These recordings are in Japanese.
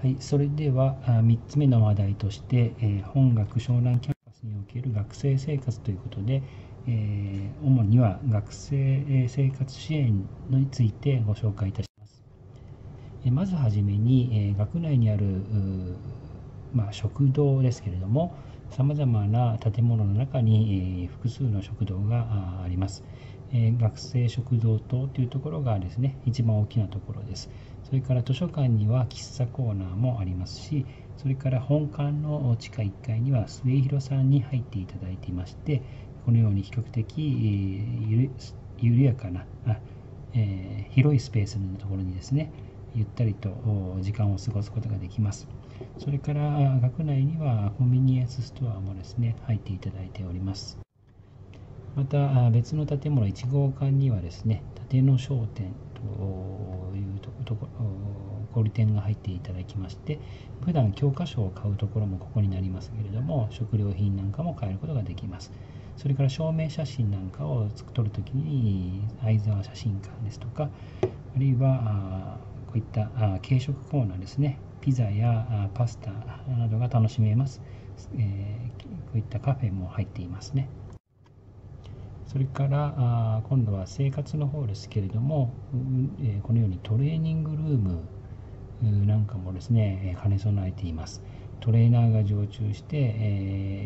はい、それでは3つ目の話題として、本学湘南キャンパスにおける学生生活ということで、主には学生生活支援についてご紹介いたします。まずはじめに、学内にある食堂ですけれども、さまざまな建物の中に、複数の食堂があります。学生食堂棟というところがですね、一番大きなところです。それから図書館には喫茶コーナーもありますし、それから本館の地下1階には末広さんに入っていただいていまして、このように比較的、緩やかな広いスペースのところにですね、ゆったりと時間を過ごすことができます。それから学内にはコンビニエンスストアもですね、入っていただいております。また別の建物1号館にはですね、立野商店という小売店が入っていただきまして、普段教科書を買うところもここになりますけれども、食料品なんかも買えることができます。それから証明写真なんかを撮るときに相沢写真館ですとか、あるいはこういった軽食コーナーですね、ピザやパスタなどが楽しめます。こういったカフェも入っていますね。それから今度は生活の方ですけれども、このようにトレーニングルームなんかもですね、兼ね備えています。トレーナーが常駐して、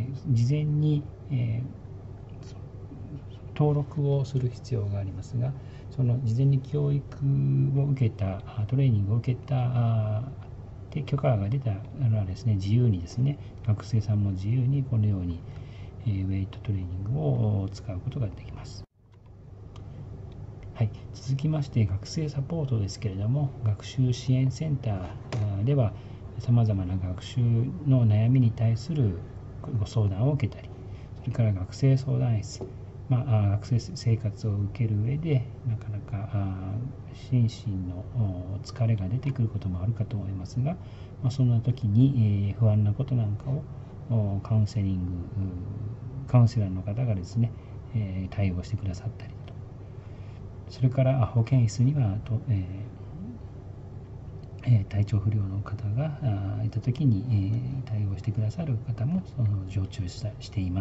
事前に、登録をする必要がありますが、その事前に教育を受けたトレーニングを受けた許可が出たらですね、自由にですね、学生さんも自由にこのようにウェイトトレーニングを使うことができます。はい、続きまして学生サポートですけれども、学習支援センターではさまざまな学習の悩みに対するご相談を受けたり、それから学生相談室、学生生活を受ける上でなかなか心身の疲れが出てくることもあるかと思いますが、そんな時に不安なことなんかをカウンセラーの方がですね、対応してくださったりと、それから保健室には体調不良の方がいた時に対応してくださる方も常駐しています。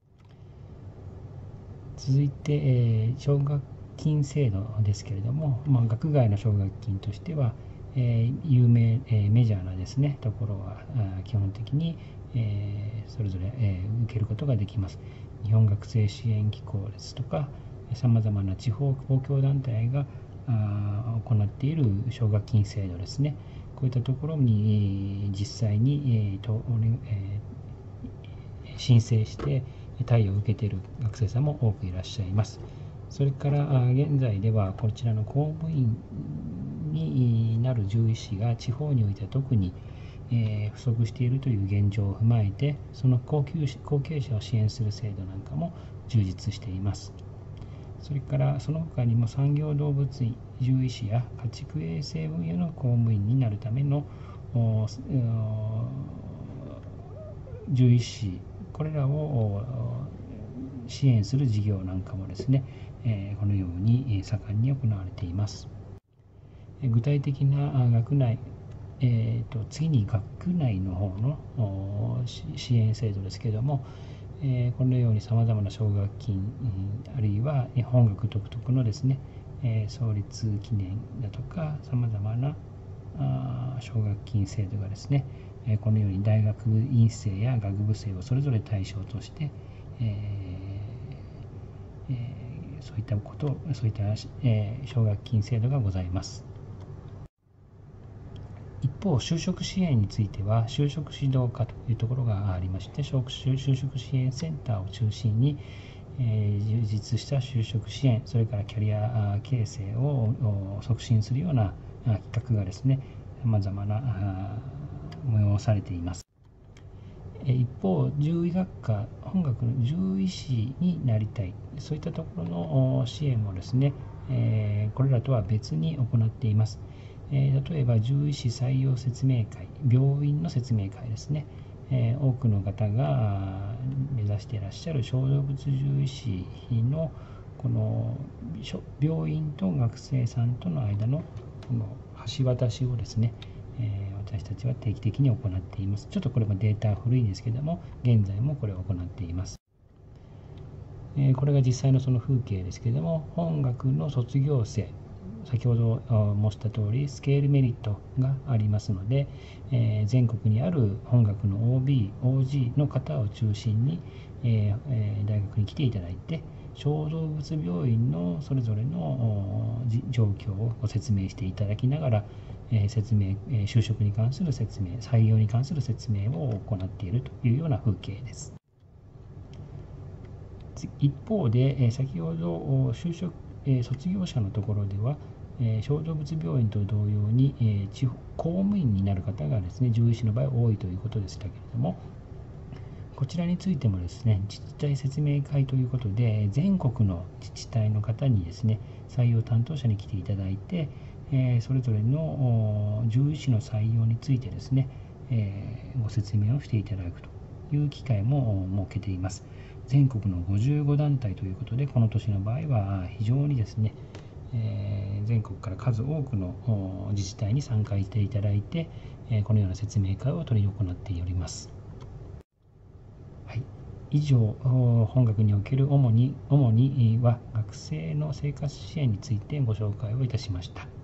続いて奨学金制度ですけれども、学外の奨学金としては有名メジャーなですねところは基本的にそれぞれ受けることができます。日本学生支援機構ですとか、さまざまな地方公共団体が行っている奨学金制度ですね、こういったところに実際に申請して貸与を受けている学生さんも多くいらっしゃいます。それから現在ではこちらの公務員になる獣医師が地方においては特に不足しているという現状を踏まえて、その後継者を支援する制度なんかも充実しています。それからその他にも産業動物医獣医師や家畜衛生分野の公務員になるための獣医師、これらを支援する事業なんかもですね、このように盛んに行われています。具体的な学内、次に学内の方の支援制度ですけれども、このようにさまざまな奨学金、あるいは本学独特のですね、創立記念だとかさまざまな奨学金制度がですね、このように大学院生や学部生をそれぞれ対象として、そういった奨学金制度がございます。一方、就職支援については就職指導課というところがありまして、就職支援センターを中心に充実した就職支援、それからキャリア形成を促進するような企画がですね、さまざまな催されています。一方、獣医学科、本学の獣医師になりたい、そういったところの支援もですね、これらとは別に行っています。例えば獣医師採用説明会、病院の説明会ですね、多くの方が目指していらっしゃる小動物獣医師のこの病院と学生さんとの間のこの橋渡しをですね、 私たちは定期的に行っています。ちょっとこれもデータは古いんですけども、現在もこれを行っています。これが実際のその風景ですけれども、本学の卒業生、先ほど申した通りスケールメリットがありますので、全国にある本学の OB、OG の方を中心に、大学に来ていただいて、小動物病院のそれぞれの状況をご説明していただきながら、就職に関する説明、採用に関する説明を行っているというような風景です。一方で、先ほど就職、卒業者のところでは、小動物病院と同様に、公務員になる方がですね、獣医師の場合多いということでしたけれども、こちらについてもですね、自治体説明会ということで、全国の自治体の方にですね、採用担当者に来ていただいて、それぞれの獣医師の採用についてですね、ご説明をしていただくという機会も設けています。全国の55団体ということで、この年の場合は非常にですね、全国から数多くの自治体に参加していただいて、このような説明会を執り行っております。はい、以上、本学における主には学生の生活支援についてご紹介をいたしました。